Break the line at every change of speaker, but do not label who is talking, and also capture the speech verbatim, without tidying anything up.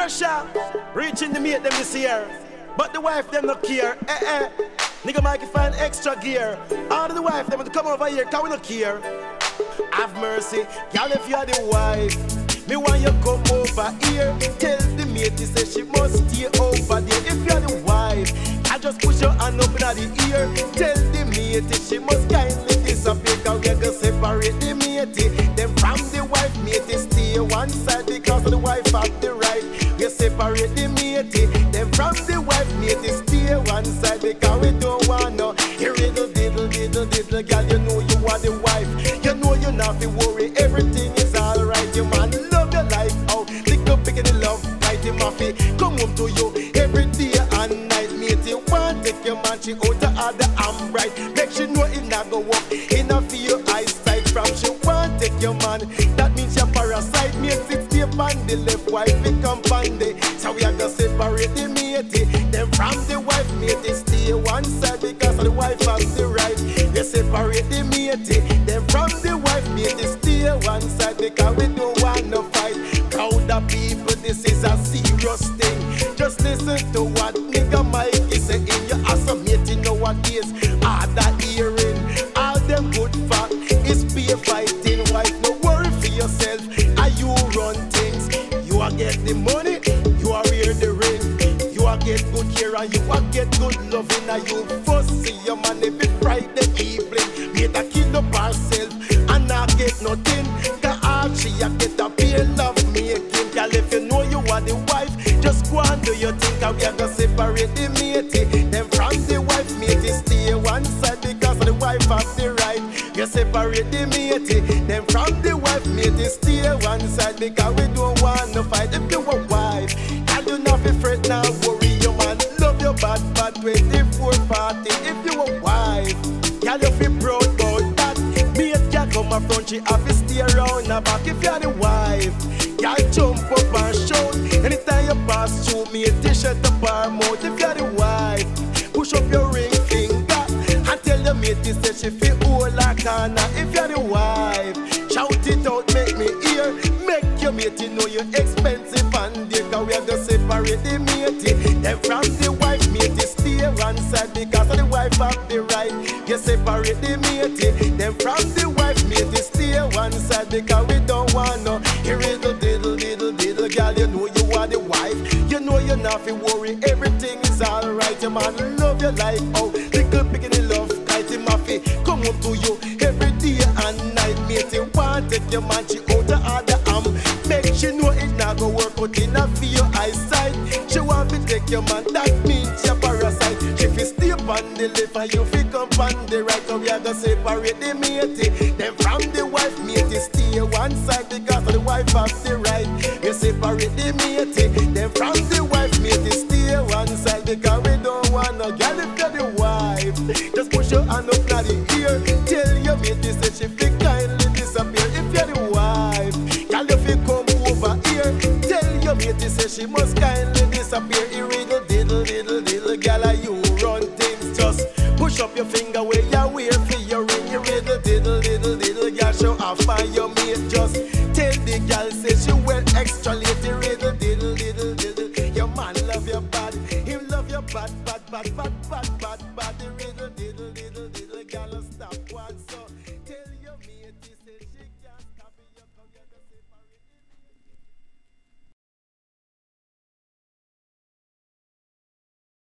Pressure reaching the mate them this year, but the wife them not care. Eh eh. Nigga Mikey find extra gear. All of the wife them to come over here, cause we not care. Have mercy, girl, if you are the wife, me want you come over here. Tell the mate say she must stay over there. If you are the wife, I just push your hand up in the ear. Tell the mate she must kindly disappear, cause we gonna separate the mate. Then from the wife, mate stay one side because the wife have the right. We separate the mate. Then from the wife, mate stay one side because we don't want no little diddle diddle diddle. Girl, you know you are the wife. You know you not to worry. Everything is alright. Your man love your life. Oh, lick up picking the love. Night him off it. Come home to you every day and night. Mate, you want take your man. She out the other arm right. Make sure know it not go up. In a feel eyesight from she want take your man. That means you're parasite. Mate, sit stay on the left. Wife become pandy. So we are gonna separate the mate. Then from the wife, mate stay one side because the wife has the right. You separate the mate. Then from the wife, mate stay one side because we don't want no fight. Crowd of people, this is a serious thing. Just listen to what Nigger Mikey say in your ass. Mate, you know what is all that hearing. All them good fact is be fighting wife. No worry for yourself. Are you run things? You are get the money. You are wear the ring. You are get good care and you are get good loving. And you first see your man every Friday evening. Mate a kill up herself and not get nothing. Cause all she a get a pay love making. Girl, if you know you are the wife, just go and do your thing. Cause we are gonna separate the mate. Then from the wife, mate stay one side because the wife has the right. You separate the mate. Then from the wife, mate stay one side because we don't want no fight. If you a wife, I do not be afraid now. Worry your man, love your bad bad twenty-four forty. If you a wife, girl, you feel proud about that. Mate can come up front, she have to stay around the back. If you're the wife, girl, jump up and shout. Anytime you pass through, me a t-shirt up her mouth. If you're the wife, push up your ring finger and tell your mate say she feel hold like Anna. If you're the wife, shout it out, make me hear. Make your mate know you're expensive and dear. Cause we are gonna separate the mate. Then from the wife, mate stay one side because the wife have the right. You separate the mate. Then from the wife, mate stay one side because we don't want no little diddle diddle diddle. Girl, you know you are the wife. You know you're not to worry. Everything is alright. Your man love your life. Oh, little picking the love. Night him off it. Come home to you every day and night. Mate, you want take your man. She out the other arm. Make she know it not go work out in a for your eyesight. She want to take your man. That means you're parasite. She fi stay on the left and you fi come on the right. So we are gonna separate the mate. Then from the wife, mate stay one side because the wife has the right. You separate the mate. Then from the wife, mate stay one side because we don't want no girl. If you're the wife, just push your hand up to the ear. Tell your mate say she fi kindly disappear. If you're the wife, girl, you fi come over here. Tell your mate say she must kindly disappear. Irriddle diddle diddle diddle. Girl, are you run things? Just push up your finger where you wear for your ring. Irriddle diddle diddle diddle. Girl, show off by your mate. Just tell the girl say she well extra late.